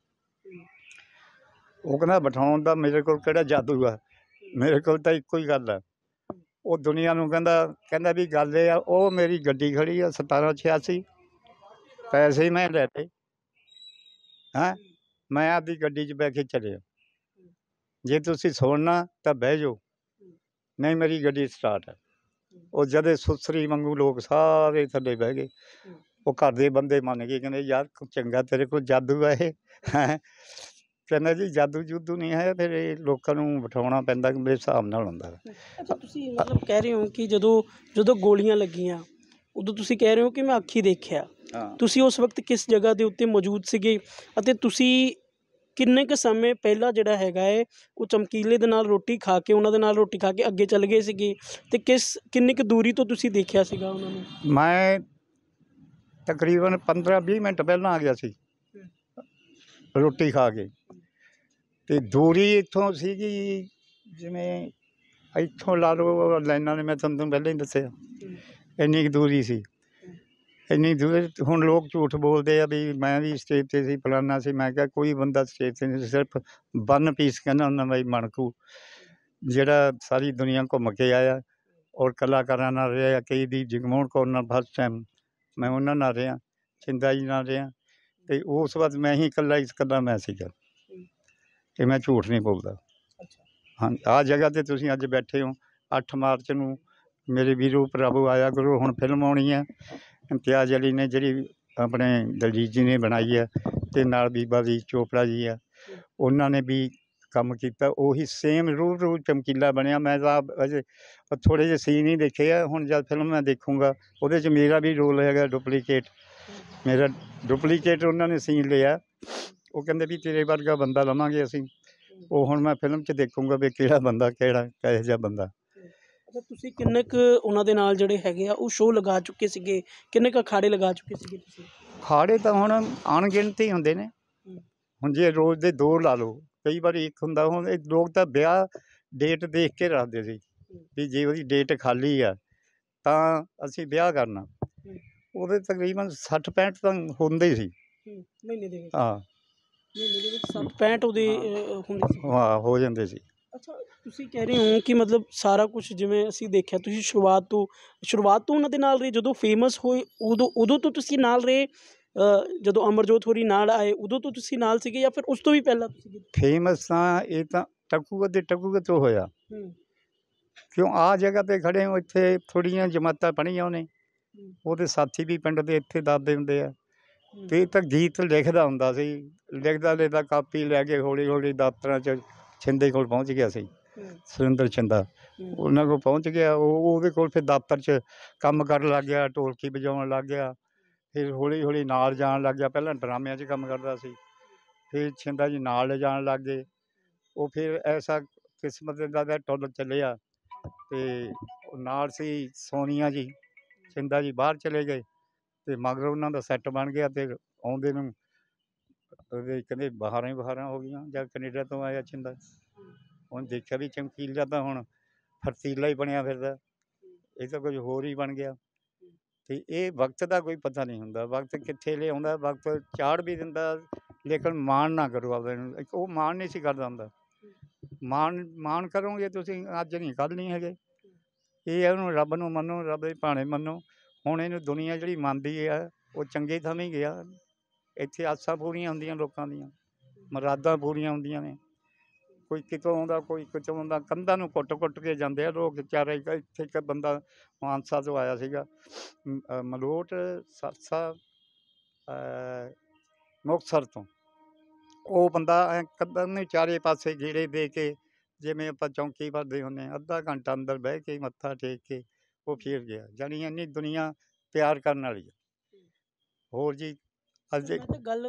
ਉਹ ਕਹਿੰਦਾ ਬਿਠਾਉਣ ਦਾ ਮੇਰੇ ਕੋਲ ਕਿਹੜਾ ਜਾਦੂ ਆ, ਮੇਰੇ ਕੋਲ ਤਾਂ ਇੱਕੋ ਹੀ ਗੱਲ ਆ। ਉਹ ਦੁਨੀਆ ਨੂੰ ਕਹਿੰਦਾ ਵੀ ਗੱਲ ਇਹ ਆ, ਉਹ ਮੇਰੀ ਗੱਡੀ ਖੜ੍ਹੀ ਆ 1786, ਪੈਸੇ ਮੈਂ ਲੈ ਤੇ ਹੈਂ, ਮੈਂ ਆਪਦੀ ਗੱਡੀ 'ਚ ਬਹਿ ਕੇ ਚੱਲਿਆ। ਜੇ ਤੁਸੀਂ ਸੁਣਨਾ ਤਾਂ ਬਹਿ ਜਾਓ, ਨਹੀਂ ਮੇਰੀ ਗੱਡੀ ਸਟਾਰਟ ਹੈ। ਉਹ ਜਦੇ ਸੁਸਰੀ ਵਾਂਗੂ ਲੋਕ ਸਾਰੇ ਥੱਲੇ ਬਹਿ ਗਏ। ਉਹ ਘਰ ਦੇ ਬੰਦੇ ਮੰਨ ਗਏ, ਕਹਿੰਦੇ ਯਾਰ ਚੰਗਾ ਤੇਰੇ ਕੋਲ ਜਾਦੂ ਆ ਇਹ ਹੈਂ। ਕਹਿੰਦਾ ਜੀ ਜਾਦੂ ਜੂਦੂ ਨਹੀਂ ਹੈ, ਫਿਰ ਇਹ ਲੋਕਾਂ ਨੂੰ ਬਿਠਾਉਣਾ ਪੈਂਦਾ, ਮੇਰੇ ਹਿਸਾਬ ਨਾਲ ਹੁੰਦਾ। ਅੱਛਾ, ਤੁਸੀਂ ਮਤਲਬ ਕਹਿ ਰਹੇ ਹੋ ਕਿ ਜਦੋਂ ਗੋਲੀਆਂ ਲੱਗੀਆਂ ਉਦੋਂ ਤੁਸੀਂ ਕਹਿ ਰਹੇ ਹੋ ਕਿ ਮੈਂ ਅੱਖੀਂ ਦੇਖਿਆ। ਤੁਸੀਂ ਉਸ ਵਕਤ ਕਿਸ ਜਗ੍ਹਾ ਦੇ ਉੱਤੇ ਮੌਜੂਦ ਸੀਗੇ ਅਤੇ ਤੁਸੀਂ ਕਿੰਨੇ ਕੁ ਸਮੇਂ ਪਹਿਲਾਂ ਜਿਹੜਾ ਹੈਗਾ ਹੈ ਉਹ ਚਮਕੀਲੇ ਦੇ ਨਾਲ ਰੋਟੀ ਖਾ ਕੇ, ਉਹਨਾਂ ਦੇ ਨਾਲ ਰੋਟੀ ਖਾ ਕੇ ਅੱਗੇ ਚੱਲ ਗਏ ਸੀਗੇ, ਅਤੇ ਕਿੰਨੀ ਕੁ ਦੂਰੀ ਤੋਂ ਤੁਸੀਂ ਦੇਖਿਆ ਸੀਗਾ ਉਹਨਾਂ ਨੂੰ? ਮੈਂ ਤਕਰੀਬਨ 15-20 ਮਿੰਟ ਪਹਿਲਾਂ ਆ ਗਿਆ ਸੀ ਰੋਟੀ ਖਾ ਕੇ। ਅਤੇ ਦੂਰੀ ਇੱਥੋਂ ਸੀਗੀ, ਜਿਵੇਂ ਇੱਥੋਂ ਲਾ ਲਓ ਲਾਈਨਾਂ ਨੇ, ਮੈਂ ਤੁਹਾਨੂੰ ਪਹਿਲਾਂ ਹੀ ਦੱਸਿਆ ਇੰਨੀ ਕੁ ਦੂਰੀ ਸੀ। ਇੰਨੀ ਦੂਰ ਹੁਣ ਲੋਕ ਝੂਠ ਬੋਲਦੇ ਆ ਵੀ ਮੈਂ ਵੀ ਸਟੇਜ 'ਤੇ ਸੀ, ਫਲਾਨਾ ਸੀ। ਮੈਂ ਕਿਹਾ ਕੋਈ ਬੰਦਾ ਸਟੇਜ 'ਤੇ ਨਹੀਂ ਸੀ, ਸਿਰਫ 1 ਪੀਸ ਕਹਿੰਦਾ ਹੁੰਦਾ ਬਾਈ ਮਣਕੂ, ਜਿਹੜਾ ਸਾਰੀ ਦੁਨੀਆ ਘੁੰਮ ਕੇ ਆਇਆ ਔਰ ਕਲਾਕਾਰਾਂ ਨਾਲ ਰਿਹਾ। ਕਈ ਦੀ ਜਗਮੋਹਨ ਕੌਰ ਨਾਲ ਫਸਟ ਟਾਈਮ ਮੈਂ ਉਹਨਾਂ ਨਾਲ ਰਿਹਾ, ਛਿੰਦਾ ਜੀ ਨਾਲ ਰਿਹਾ, ਅਤੇ ਉਸ ਵਕਤ ਮੈਂ ਹੀ ਇਕੱਲਾ ਮੈਂ ਸੀਗਾ। ਅਤੇ ਮੈਂ ਝੂਠ ਨਹੀਂ ਬੋਲਦਾ। ਹਾਂ, ਆਹ ਜਗ੍ਹਾ 'ਤੇ ਤੁਸੀਂ ਅੱਜ ਬੈਠੇ ਹੋ, 8 ਮਾਰਚ ਨੂੰ ਮੇਰੇ ਵੀਰੋ ਭਰਾਵੋ ਆਇਆ ਕਰੋ। ਹੁਣ ਫਿਲਮ ਆਉਣੀ ਹੈ ਇਮਤਿਆਜ਼ ਅਲੀ ਨੇ, ਜਿਹੜੀ ਆਪਣੇ ਦਲਜੀਤ ਜੀ ਨੇ ਬਣਾਈ ਹੈ, ਅਤੇ ਨਾਲ ਬੀਬਾ ਦੀ ਚੋਪੜਾ ਜੀ ਆ, ਉਹਨਾਂ ਨੇ ਵੀ ਕੰਮ ਕੀਤਾ। ਉਹੀ ਸੇਮ ਰੂ ਚਮਕੀਲਾ ਬਣਿਆ। ਮੈਂ ਤਾਂ ਅਜੇ ਥੋੜ੍ਹੇ ਜਿਹੇ ਸੀਨ ਹੀ ਦੇਖੇ ਆ। ਹੁਣ ਜਦ ਫਿਲਮ ਮੈਂ ਦੇਖੂੰਗਾ ਉਹਦੇ 'ਚ ਮੇਰਾ ਵੀ ਰੋਲ ਹੈਗਾ ਡੁਪਲੀਕੇਟ, ਮੇਰਾ ਡੁਪਲੀਕੇਟ ਉਹਨਾਂ ਨੇ ਸੀਨ ਲਿਆ। ਉਹ ਕਹਿੰਦੇ ਵੀ ਤੇਰੇ ਵਰਗਾ ਬੰਦਾ ਲਵਾਂਗੇ ਅਸੀਂ। ਉਹ ਹੁਣ ਮੈਂ ਫਿਲਮ 'ਚ ਦੇਖੂੰਗਾ ਵੀ ਕਿਹੜਾ ਬੰਦਾ, ਕਿਹੋ ਜਿਹਾ ਬੰਦਾ। ਅੱਛਾ, ਤੁਸੀਂ ਕਿੰਨੇ ਕੁ ਉਹਨਾਂ ਦੇ ਨਾਲ ਜਿਹੜੇ ਹੈਗੇ ਆ ਉਹ ਸ਼ੋਅ ਲਗਾ ਚੁੱਕੇ ਸੀਗੇ, ਕਿੰਨੇ ਕੁ ਅਖਾੜੇ ਲਗਾ ਚੁੱਕੇ ਸੀਗੇ ਤੁਸੀਂ? ਅਖਾੜੇ ਤਾਂ ਹੁਣ ਅਣਗਿਣਤ ਹੀ ਹੁੰਦੇ ਨੇ। ਹੁਣ ਜੇ ਰੋਜ਼ ਦੇ 2 ਲਾ ਲਓ, ਕਈ ਵਾਰੀ 1 ਹੁੰਦਾ। ਹੁਣ ਇਹ ਲੋਕ ਤਾਂ ਵਿਆਹ ਡੇਟ ਦੇਖ ਕੇ ਰੱਖਦੇ ਸੀ ਵੀ ਜੇ ਉਹਦੀ ਡੇਟ ਖਾਲੀ ਆ ਤਾਂ ਅਸੀਂ ਵਿਆਹ ਕਰਨਾ। ਉਹਦੇ ਤਕਰੀਬਨ 60-65 ਤਾਂ ਹੁੰਦੇ ਹੀ ਸੀ ਮਹੀਨੇ ਦੇ ਵਿੱਚ। ਹਾਂ, ਮਹੀਨੇ ਦੇ ਵਿੱਚ 60-65 ਉਹਦੇ ਹੁੰਦੇ ਸੀ। ਹਾਂ ਹੋ ਜਾਂਦੇ ਸੀ। ਅੱਛਾ, ਤੁਸੀਂ ਕਹਿ ਰਹੇ ਹੋ ਕਿ ਮਤਲਬ ਸਾਰਾ ਕੁਛ ਜਿਵੇਂ ਅਸੀਂ ਦੇਖਿਆ, ਤੁਸੀਂ ਸ਼ੁਰੂਆਤ ਤੋਂ ਉਹਨਾਂ ਦੇ ਨਾਲ ਰਹੇ, ਜਦੋਂ ਫੇਮਸ ਹੋਏ ਉਦੋਂ ਤੋਂ ਤੁਸੀਂ ਨਾਲ ਰਹੇ, ਜਦੋਂ ਅਮਰਜੋਤ ਹੋਰੀ ਨਾਲ ਆਏ ਉਦੋਂ ਤੋਂ ਤੁਸੀਂ ਨਾਲ ਸੀਗੇ, ਜਾਂ ਫਿਰ ਉਸ ਤੋਂ ਵੀ ਪਹਿਲਾਂ ਤੁਸੀਂ? ਫੇਮਸ ਤਾਂ ਇਹ ਤਾਂ ਟਕੂਗੇ ਤੋਂ ਹੋਇਆ। ਕਿਉਂ ਆਹ ਜਗ੍ਹਾ 'ਤੇ ਖੜ੍ਹੇ ਹੋ, ਇੱਥੇ ਥੋੜ੍ਹੀਆਂ ਜਮਾਤਾਂ ਪੜ੍ਹੀਆਂ ਉਹਨੇ, ਉਹਦੇ ਸਾਥੀ ਵੀ ਪਿੰਡ ਦੇ ਇੱਥੇ ਦੱਸਦੇ ਹੁੰਦੇ ਆ। ਅਤੇ ਇਹ ਤਾਂ ਗੀਤ ਲਿਖਦਾ ਹੁੰਦਾ ਸੀ, ਲਿਖਦਾ ਕਾਪੀ ਲੈ ਕੇ ਹੌਲੀ ਹੌਲੀ ਦਫ਼ਤਰਾਂ 'ਚ ਛਿੰਦੇ ਕੋਲ ਪਹੁੰਚ ਗਿਆ ਸੀ, ਸੁਰਿੰਦਰ ਛਿੰਦਾ। ਉਹਨਾਂ ਕੋਲ ਪਹੁੰਚ ਗਿਆ, ਉਹਦੇ ਕੋਲ ਫਿਰ ਦਫ਼ਤਰ 'ਚ ਕੰਮ ਕਰਨ ਲੱਗ ਗਿਆ, ਢੋਲਕੀ ਵਜਾਉਣ ਲੱਗ ਗਿਆ। ਫਿਰ ਹੌਲੀ ਹੌਲੀ ਨਾਲ ਜਾਣ ਲੱਗ ਗਿਆ। ਪਹਿਲਾਂ ਡਰਾਮਿਆਂ 'ਚ ਕੰਮ ਕਰਦਾ ਸੀ, ਫਿਰ ਛਿੰਦਾ ਜੀ ਨਾਲ ਲਿਜਾਣ ਲੱਗ ਗਏ। ਉਹ ਫਿਰ ਐਸਾ ਕਿਸਮਤ ਦਾ ਟੁੱਲ ਚੱਲਿਆ, ਅਤੇ ਨਾਲ ਸੀ ਸੋਨੀਆ ਜੀ, ਛਿੰਦਾ ਜੀ ਬਾਹਰ ਚਲੇ ਗਏ, ਅਤੇ ਮਗਰ ਉਹਨਾਂ ਦਾ ਸੈੱਟ ਬਣ ਗਿਆ। ਅਤੇ ਆਉਂਦੇ ਨੂੰ ਉਹਦੇ ਕਹਿੰਦੇ ਬਹਾਰਾਂ ਹੋ ਗਈਆਂ, ਜਦ ਕੈਨੇਡਾ ਤੋਂ ਆਇਆ ਛਿੰਦਾ। ਹੁਣ ਦੇਖਿਆ ਵੀ ਚਮਕੀਲਾ ਤਾਂ ਹੁਣ ਫਰਤੀਲਾ ਹੀ ਬਣਿਆ ਫਿਰਦਾ। ਇਹ ਤਾਂ ਕੁਝ ਹੋਰ ਹੀ ਬਣ ਗਿਆ। ਤੇ ਇਹ ਵਕਤ ਦਾ ਕੋਈ ਪਤਾ ਨਹੀਂ ਹੁੰਦਾ, ਵਕਤ ਕਿੱਥੇ ਲਿਆਉਂਦਾ, ਵਕਤ ਚਾੜ ਵੀ ਦਿੰਦਾ, ਲੇਕਿਨ ਮਾਣ ਨਾ ਕਰੋ ਆਪਦੇ ਨੂੰ। ਇੱਕ ਉਹ ਮਾਣ ਨਹੀਂ ਸੀ ਕਰਦਾ ਹੁੰਦਾ। ਮਾਣ ਕਰੋਗੇ ਤੁਸੀਂ, ਅੱਜ ਨਹੀਂ ਕੱਲ੍ਹ ਨਹੀਂ ਹੈਗੇ। ਇਹ ਉਹਨੂੰ ਰੱਬ ਨੂੰ ਮੰਨੋ, ਰੱਬ ਦੇ ਭਾਣੇ ਮੰਨੋ। ਹੁਣ ਇਹਨੂੰ ਦੁਨੀਆ ਜਿਹੜੀ ਮੰਨਦੀ ਆ ਉਹ ਚੰਗੇ ਥਾਵੇਂ ਗਿਆ। ਇੱਥੇ ਆਸਾਂ ਪੂਰੀਆਂ ਹੁੰਦੀਆਂ ਲੋਕਾਂ ਦੀਆਂ, ਮੁਰਾਦਾਂ ਪੂਰੀਆਂ ਹੁੰਦੀਆਂ ਨੇ। ਕੋਈ ਕਿਤੋਂ ਆਉਂਦਾ, ਕੋਈ ਕਿਤੋਂ ਆਉਂਦਾ, ਕੰਧਾਂ ਨੂੰ ਕੁੱਟ ਕੇ ਜਾਂਦੇ ਆ ਲੋਕ ਵਿਚਾਰੇ। ਇੱਥੇ ਇੱਕ ਬੰਦਾ ਮਾਨਸਾ ਤੋਂ ਆਇਆ ਸੀਗਾ, ਮਲੋਟ ਸਰਸਾ ਮੁਕਤਸਰ ਤੋਂ। ਉਹ ਬੰਦਾ ਐਂ ਕੰਧਾਂ ਨੂੰ ਚਾਰੇ ਪਾਸੇ ਗੇੜੇ ਦੇ ਕੇ, ਜਿਵੇਂ ਆਪਾਂ ਚੌਂਕੀ ਭਰਦੇ ਹੁੰਦੇ ਹਾਂ, ਅੱਧਾ ਘੰਟਾ ਅੰਦਰ ਬਹਿ ਕੇ ਮੱਥਾ ਟੇਕ ਕੇ ਉਹ ਫਿਰ ਗਿਆ। ਜਾਣੀ ਇੰਨੀ ਦੁਨੀਆ ਪਿਆਰ ਕਰਨ ਵਾਲੀ ਆ। ਹੋਰ ਜੀ ਅੱਜ ਮੈਂ ਤਾਂ ਗੱਲ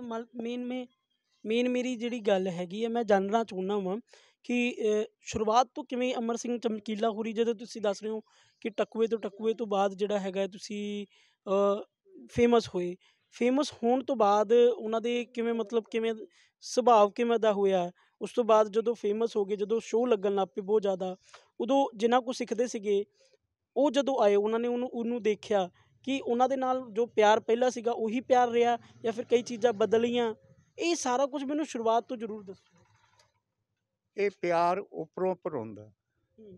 ਮੇਨ ਮੇਰੀ ਜਿਹੜੀ ਗੱਲ ਹੈਗੀ ਹੈ, ਮੈਂ ਜਾਣਨਾ ਚਾਹੁੰਦਾ ਵਾਂ ਕਿ ਸ਼ੁਰੂਆਤ ਤੋਂ ਕਿਵੇਂ ਅਮਰ ਸਿੰਘ ਚਮਕੀਲਾ ਹੋਰੀ, ਜਦੋਂ ਤੁਸੀਂ ਦੱਸ ਰਹੇ ਹੋ ਕਿ ਟਕੂਏ ਤੋਂ ਬਾਅਦ ਜਿਹੜਾ ਹੈਗਾ ਤੁਸੀਂ ਫੇਮਸ ਹੋਏ, ਫੇਮਸ ਹੋਣ ਤੋਂ ਬਾਅਦ ਉਹਨਾਂ ਦੇ ਕਿਵੇਂ ਮਤਲਬ ਕਿਵੇਂ ਸੁਭਾਅ ਕਿਵੇਂ ਦਾ ਹੋਇਆ? ਉਸ ਤੋਂ ਬਾਅਦ ਜਦੋਂ ਫੇਮਸ ਹੋ ਗਏ, ਜਦੋਂ ਸ਼ੋਅ ਲੱਗਣ ਲੱਗ ਪਏ ਬਹੁਤ ਜ਼ਿਆਦਾ, ਉਦੋਂ ਜਿਨ੍ਹਾਂ ਕੋਲ ਸਿੱਖਦੇ ਸੀਗੇ ਉਹ ਜਦੋਂ ਆਏ, ਉਹਨਾਂ ਨੇ ਉਹਨੂੰ ਦੇਖਿਆ ਕਿ ਉਹਨਾਂ ਦੇ ਨਾਲ ਜੋ ਪਿਆਰ ਪਹਿਲਾਂ ਸੀਗਾ ਉਹੀ ਪਿਆਰ ਰਿਹਾ ਜਾਂ ਫਿਰ ਕਈ ਚੀਜ਼ਾਂ ਬਦਲੀਆਂ? ਇਹ ਸਾਰਾ ਕੁਝ ਮੈਨੂੰ ਸ਼ੁਰੂਆਤ ਤੋਂ ਜ਼ਰੂਰ ਦੱਸੋ। ਇਹ ਪਿਆਰ ਉੱਪਰੋਂ ਉੱਪਰ ਹੁੰਦਾ। ਹੂੰ,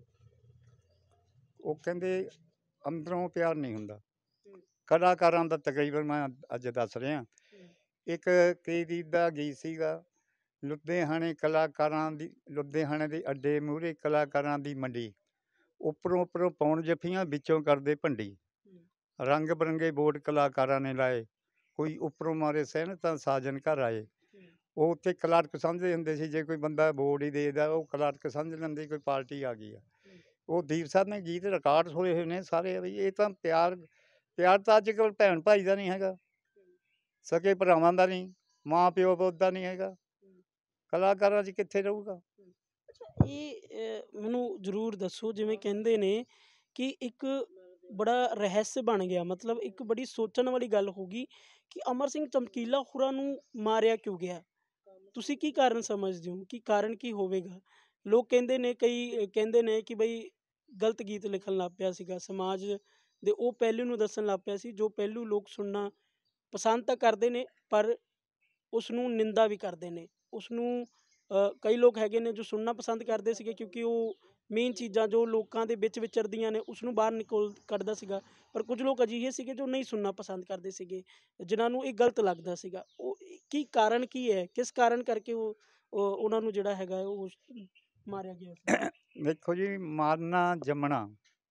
ਉਹ ਕਹਿੰਦੇ ਅੰਦਰੋਂ ਪਿਆਰ ਨਹੀਂ ਹੁੰਦਾ। ਹੂੰ, ਕਲਾਕਾਰਾਂ ਦਾ ਤਕਰੀਬਨ ਮੈਂ ਅੱਜ ਦੱਸ ਰਿਹਾ। ਹੂੰ, ਇੱਕ ਕਈ ਦਾ ਗੀਤ ਸੀਗਾ, ਲੁਧਿਆਣੇ ਕਲਾਕਾਰਾਂ ਦੀ, ਲੁਧਿਆਣੇ ਦੇ ਅੱਡੇ ਮੂਹਰੇ ਕਲਾਕਾਰਾਂ ਦੀ ਮੰਡੀ, ਉੱਪਰੋਂ ਉੱਪਰੋਂ ਪਾਉਣ ਜੱਫੀਆਂ, ਵਿੱਚੋਂ ਕਰਦੇ ਭੰਡੀ। ਹੂੰ, ਰੰਗ ਬਰੰਗੇ ਬੋਰਡ ਕਲਾਕਾਰਾਂ ਨੇ ਲਾਏ, ਕੋਈ ਉੱਪਰੋਂ ਮਾਰੇ ਸਹਿਣ ਤਾਂ ਸਾਜਨ ਘਰ ਆਏ। ਹੂੰ, ਉਹ ਉੱਥੇ ਕਲਰਕ ਸਮਝਦੇ ਹੁੰਦੇ ਸੀ, ਜੇ ਕੋਈ ਬੰਦਾ ਬੋਰਡ ਹੀ ਦੇਦਾ ਉਹ ਕਲਰਕ ਸਮਝ ਲੈਂਦੇ ਕੋਈ ਪਾਰਟੀ ਆ ਗਈ ਆ। ਹੂੰ, ਉਹ ਦੀਪ ਸਾਹਿਬ ਨੇ ਗੀਤ ਰਿਕਾਰਡ ਹੋਏ ਹੋਏ ਨੇ ਸਾਰੇ, ਵੀ ਇਹ ਤਾਂ ਪਿਆਰ ਤਾਂ ਅੱਜ ਕੱਲ੍ਹ ਭੈਣ ਭਾਈ ਦਾ ਨਹੀਂ ਹੈਗਾ, ਸਕੇ ਭਰਾਵਾਂ ਦਾ ਨਹੀਂ, ਮਾਂ ਪਿਓ ਪੁੱਤ ਦਾ ਨਹੀਂ ਹੈਗਾ, ਹੂੰ, ਕਲਾਕਾਰਾਂ 'ਚ ਕਿੱਥੇ ਰਹੂਗਾ? ਹੂੰ। ਅੱਛਾ, ਇਹ ਮੈਨੂੰ ਜ਼ਰੂਰ ਦੱਸੋ, ਜਿਵੇਂ ਕਹਿੰਦੇ ਨੇ ਕਿ ਇੱਕ ਬੜਾ ਰਹੱਸ ਬਣ ਗਿਆ, ਮਤਲਬ ਇੱਕ ਬੜੀ ਸੋਚਣ ਵਾਲੀ ਗੱਲ ਹੋ ਗਈ ਕਿ ਅਮਰ ਸਿੰਘ ਚਮਕੀਲਾ ਹੋਰਾਂ ਨੂੰ ਮਾਰਿਆ ਕਿਉਂ ਗਿਆ? ਤੁਸੀਂ ਕੀ ਕਾਰਨ ਸਮਝਦੇ ਹੋ ਕਿ ਕਾਰਨ ਕੀ ਹੋਵੇਗਾ? ਲੋਕ ਕਹਿੰਦੇ ਨੇ, ਕਈ ਕਹਿੰਦੇ ਨੇ ਕਿ ਬਈ ਗਲਤ ਗੀਤ ਲਿਖਣ ਲੱਗ ਪਿਆ ਸੀਗਾ, ਸਮਾਜ ਦੇ ਉਹ ਪਹਿਲੂ ਨੂੰ ਦੱਸਣ ਲੱਗ ਪਿਆ ਸੀ ਜੋ ਪਹਿਲੂ ਲੋਕ ਸੁਣਨਾ ਪਸੰਦ ਤਾਂ ਕਰਦੇ ਨੇ, ਪਰ ਉਸ ਨੂੰ ਨਿੰਦਾ ਵੀ ਕਰਦੇ ਨੇ। ਉਸ ਨੂੰ ਕਈ ਲੋਕ ਹੈਗੇ ਨੇ ਜੋ ਸੁਣਨਾ ਪਸੰਦ ਕਰਦੇ ਸੀਗੇ ਕਿਉਂਕਿ ਉਹ ਮੇਨ ਚੀਜ਼ਾਂ ਜੋ ਲੋਕਾਂ ਦੇ ਵਿੱਚ ਵਿਚਰਦੀਆਂ ਨੇ ਉਸ ਨੂੰ ਬਾਹਰ ਨਿਕਲ ਕੱਢਦਾ ਸੀਗਾ, ਪਰ ਕੁਝ ਲੋਕ ਅਜਿਹੇ ਸੀਗੇ ਜੋ ਨਹੀਂ ਸੁਣਨਾ ਪਸੰਦ ਕਰਦੇ ਸੀਗੇ, ਜਿਨ੍ਹਾਂ ਨੂੰ ਇਹ ਗਲਤ ਲੱਗਦਾ ਸੀਗਾ। ਉਹ ਕੀ ਕਾਰਨ ਕੀ ਹੈ? ਕਿਸ ਕਾਰਨ ਕਰਕੇ ਉਹਨਾਂ ਨੂੰ ਜਿਹੜਾ ਹੈਗਾ ਉਹ ਮਾਰਿਆ ਗਿਆ ਸੀ? ਦੇਖੋ ਜੀ, ਮਾਰਨਾ ਜੰਮਣਾ,